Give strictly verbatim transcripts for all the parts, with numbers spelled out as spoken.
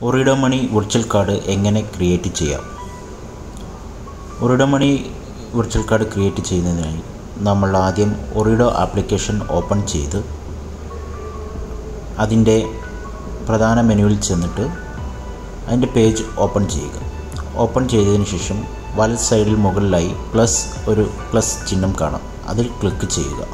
ഒറിഡോ money virtual card എങ്ങനെ create ചെയ്യാം? Ooredoo money virtual card create ചെയ്യുന്നതിനായി നമ്മൾ ആദ്യം ഒറിഡോ ആപ്ലിക്കേഷൻ ഓപ്പൺ ചെയ്ത് അതിൻ്റെ പ്രധാന മെനുവിൽ ചെന്നിട്ട് അതിൻ്റെ പേജ് ഓപ്പൺ ചെയ്യുക. ഓപ്പൺ ചെയ്തതിന് ശേഷം വലത് സൈഡിൽ മുകളിലായി പ്ലസ് ഒരു പ്ലസ് ചിഹ്നം കാണാം. അതിൽ ക്ലിക്ക് ചെയ്യുക.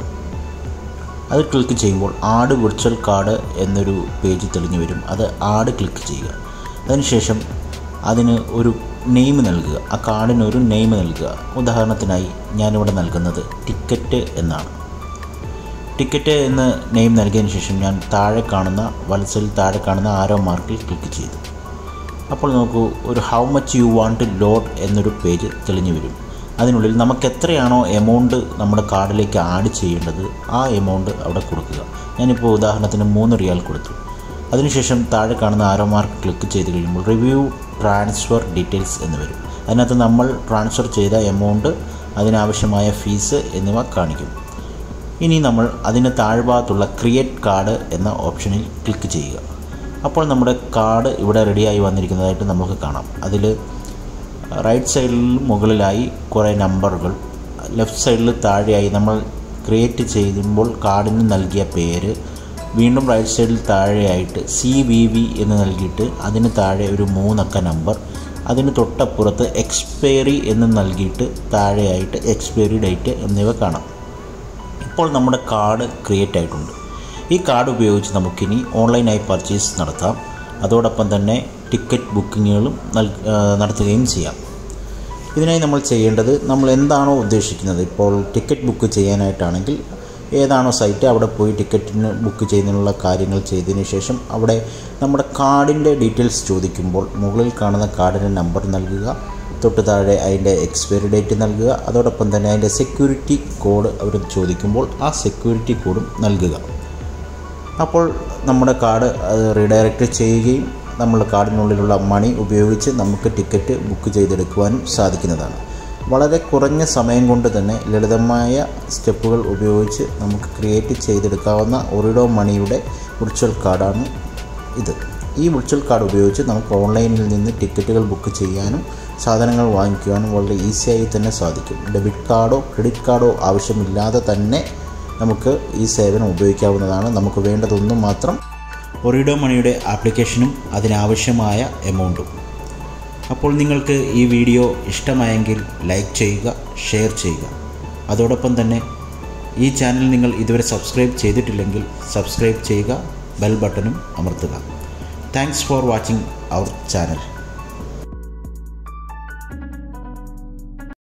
അത് ക്ലിക്ക് ചെയ്യുമ്പോൾ ആഡ് വിർച്വൽ കാർഡ് എന്നൊരു പേജ് തെളിഞ്ഞു വരും. അത് ആഡ് ക്ലിക്ക് ചെയ്യുക. അതിനുശേഷം അതിന് ഒരു നെയിം നൽകുക. ആ കാർഡിന് ഒരു നെയിം നൽകുക. ഉദാഹരണത്തിനായി ഞാനിവിടെ നൽകുന്നത് ടിക്കറ്റ് എന്നാണ്. ടിക്കറ്റ് എന്ന് നെയിം നൽകിയതിന് ശേഷം ഞാൻ താഴെ കാണുന്ന വലത് സൈഡിൽ താഴെ കാണുന്ന ആരോ മാർക്കിൽ ക്ലിക്ക് ചെയ്തു. അപ്പോൾ നോക്കൂ, ഒരു how much you want to load എന്നൊരു പേജ് തെളിഞ്ഞു വരും. അതിനുള്ളിൽ നമുക്ക് എത്രയാണോ എമൗണ്ട് നമ്മുടെ കാർഡിലേക്ക് ആഡ് ചെയ്യേണ്ടത് ആ എമൗണ്ട് അവിടെ കൊടുക്കുക. ഞാനിപ്പോൾ ഉദാഹരണത്തിന് മൂന്ന് റിയാൽ കൊടുത്തു. അതിനുശേഷം താഴെ കാണുന്ന ആരോ മാർക്ക് ക്ലിക്ക് ചെയ്ത് കഴിയുമ്പോൾ റിവ്യൂ ട്രാൻസ്ഫർ ഡീറ്റെയിൽസ് എന്ന് വരും. അതിനകത്ത് നമ്മൾ ട്രാൻസ്ഫർ ചെയ്ത എമൗണ്ട്, അതിനാവശ്യമായ ഫീസ് എന്നിവ കാണിക്കും. ഇനി നമ്മൾ അതിന് താഴ്ഭാഗത്തുള്ള ക്രിയേറ്റ് കാർഡ് എന്ന ഓപ്ഷനിൽ ക്ലിക്ക് ചെയ്യുക. അപ്പോൾ നമ്മുടെ കാർഡ് ഇവിടെ റെഡിയായി വന്നിരിക്കുന്നതായിട്ട് നമുക്ക് കാണാം. അതിൽ റൈറ്റ് സൈഡിൽ മുകളിലായി കുറേ നമ്പറുകൾ, ലെഫ്റ്റ് സൈഡിൽ താഴെയായി നമ്മൾ ക്രിയേറ്റ് ചെയ്യുമ്പോൾ കാർഡിന് നൽകിയ പേര്, വീണ്ടും റൈറ്റ് സൈഡിൽ താഴെയായിട്ട് സി വി വി എന്ന് നൽകിയിട്ട് അതിന് താഴെ ഒരു മൂന്നക്ക നമ്പർ, അതിന് തൊട്ടപ്പുറത്ത് എക്സ്പയറി എന്ന് നൽകിയിട്ട് താഴെയായിട്ട് എക്സ്പയറി ഡേറ്റ് എന്നിവ കാണാം. ഇപ്പോൾ നമ്മുടെ കാർഡ് ക്രിയേറ്റ് ആയിട്ടുണ്ട്. ഈ കാർഡ് ഉപയോഗിച്ച് നമുക്കിനി ഓൺലൈനായി പർച്ചേസ് നടത്താം. അതോടൊപ്പം തന്നെ ടിക്കറ്റ് ബുക്കിങ്ങുകളും നടത്തുകയും ചെയ്യാം. ഇതിനായി നമ്മൾ ചെയ്യേണ്ടത്, നമ്മൾ എന്താണോ ഉദ്ദേശിക്കുന്നത്, ഇപ്പോൾ ടിക്കറ്റ് ബുക്ക് ചെയ്യാനായിട്ടാണെങ്കിൽ ഏതാണോ സൈറ്റ് അവിടെ പോയി ടിക്കറ്റിന് ബുക്ക് ചെയ്യുന്നതിനുള്ള കാര്യങ്ങൾ ചെയ്തതിന് ശേഷം അവിടെ നമ്മുടെ കാർഡിൻ്റെ ഡീറ്റെയിൽസ് ചോദിക്കുമ്പോൾ മുകളിൽ കാണുന്ന കാർഡിൻ്റെ നമ്പർ നൽകുക, തൊട്ട് താഴെ അതിൻ്റെ എക്സ്പയറി ഡേറ്റ് നൽകുക, അതോടൊപ്പം തന്നെ അതിൻ്റെ സെക്യൂരിറ്റി കോഡ് അവർ ചോദിക്കുമ്പോൾ ആ സെക്യൂരിറ്റി കോഡും നൽകുക. അപ്പോൾ നമ്മുടെ കാർഡ് റീഡയറക്റ്റ് ചെയ്യുകയും നമ്മുടെ കാർഡിനുള്ളിലുള്ള മണി ഉപയോഗിച്ച് നമുക്ക് ടിക്കറ്റ് ബുക്ക് ചെയ്തെടുക്കുവാനും സാധിക്കുന്നതാണ്. വളരെ കുറഞ്ഞ സമയം കൊണ്ട് തന്നെ ലളിതമായ സ്റ്റെപ്പുകൾ ഉപയോഗിച്ച് നമുക്ക് ക്രിയേറ്റ് ചെയ്തെടുക്കാവുന്ന ഒറിഡോ മണിയുടെ വിർച്വൽ കാർഡാണ് ഇത്. ഈ വിർച്വൽ കാർഡ് ഉപയോഗിച്ച് നമുക്ക് ഓൺലൈനിൽ നിന്ന് ടിക്കറ്റുകൾ ബുക്ക് ചെയ്യാനും സാധനങ്ങൾ വാങ്ങിക്കുവാനും വളരെ ഈസിയായി തന്നെ സാധിക്കും. ഡെബിറ്റ് കാർഡോ ക്രെഡിറ്റ് കാർഡോ ആവശ്യമില്ലാതെ തന്നെ നമുക്ക് ഈ സേവനം ഉപയോഗിക്കാവുന്നതാണ്. നമുക്ക് വേണ്ടതൊന്നും മാത്രം ഒറിഡോ മണിയുടെ ആപ്ലിക്കേഷനും അതിനാവശ്യമായ എമൗണ്ടും. അപ്പോൾ നിങ്ങൾക്ക് ഈ വീഡിയോ ഇഷ്ടമായെങ്കിൽ ലൈക്ക് ചെയ്യുക, ഷെയർ ചെയ്യുക. അതോടൊപ്പം തന്നെ ഈ ചാനൽ നിങ്ങൾ ഇതുവരെ സബ്സ്ക്രൈബ് ചെയ്തിട്ടില്ലെങ്കിൽ സബ്സ്ക്രൈബ് ചെയ്യുക, ബെൽ ബട്ടണും അമർത്തുക. Thanks for watching our channel.